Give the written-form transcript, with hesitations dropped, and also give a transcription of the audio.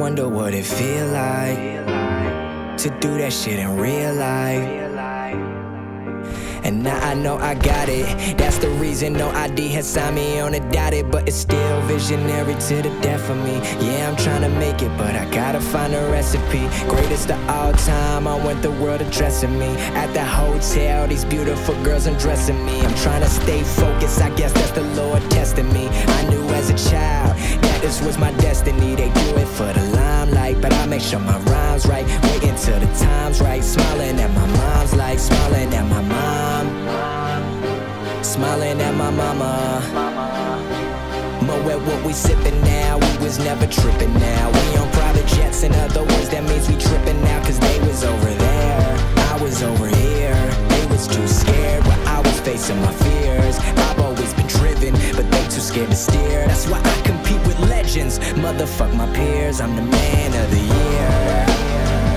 wonder what it feel like to do that shit in real life. And now I know I got it. That's the reason no ID has signed me on a dotted. But it's still visionary to the death of me. Yeah, I'm trying to make it, but I gotta find a recipe. Greatest of all time, I want the world addressing me. At the hotel, these beautiful girls undressing me. I'm trying to stay focused, I guess that's the Lord testing me. I knew as a child that this was my destiny. They do it for the limelight, but I make sure my rhyme's right. Waiting till the time's right. Smiling at my mom's like smiling at my mom. Smiling at my mama. Mo at what we sippin' now, we was never trippin' now. We on private jets, in other words, that means we trippin' now. Cause they was over there, I was over here. They was too scared while I was facing my fears. I've always been driven, but they too scared to steer. That's why I compete with legends, motherfuck my peers. I'm the man of the year.